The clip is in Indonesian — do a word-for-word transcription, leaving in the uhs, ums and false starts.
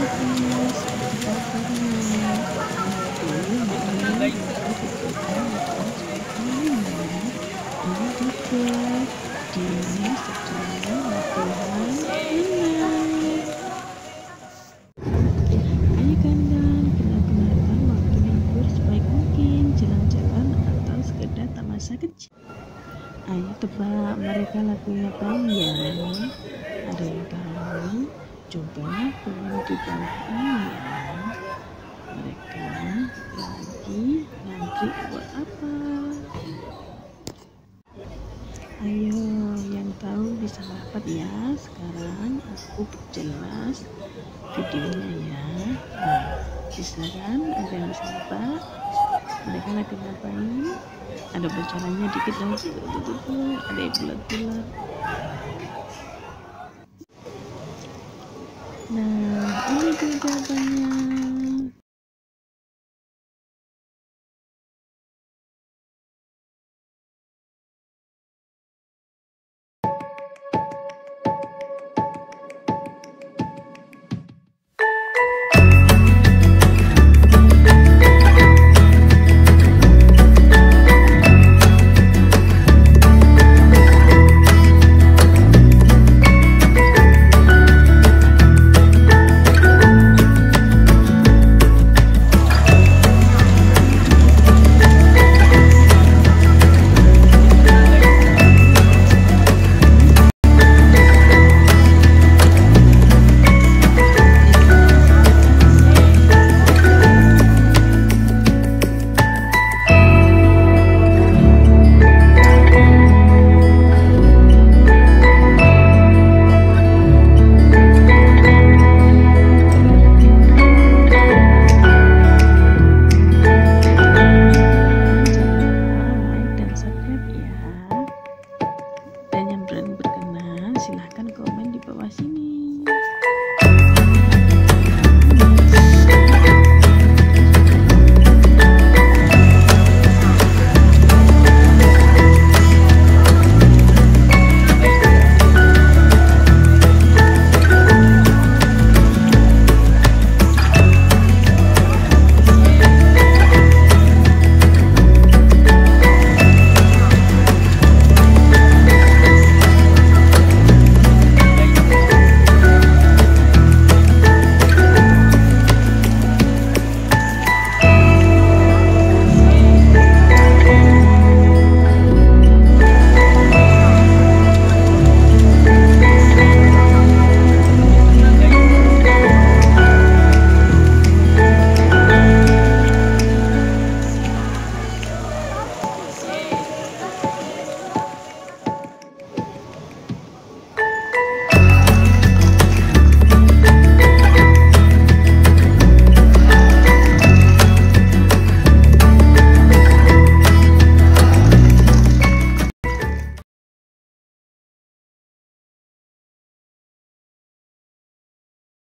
es seperti karakternya. Tuh, makanya juga diberikan makanan seperti ini. Ini juga dia sedang latihan berenang. Ayo kalian, kita gunakan waktu libur sebaik mungkin, jalan-jalan atau sekedar tamasya kecil. Ayo tebak mereka lakuin apa ya? Ada yang tahu? Coba komen di bawah ini ya. Mereka lagi ngantri buat apa? Ayo yang tahu bisa dapat ya. Sekarang aku perjelas videonya ya. Nah, bisa kan? Ada yang bisa nebak? Mereka lagi ngapain? Ada bocorannya dikit lagi. Tuh, tuh, tuh. Ada yang bulat-bulat. Nah, ini tuh jawabannya.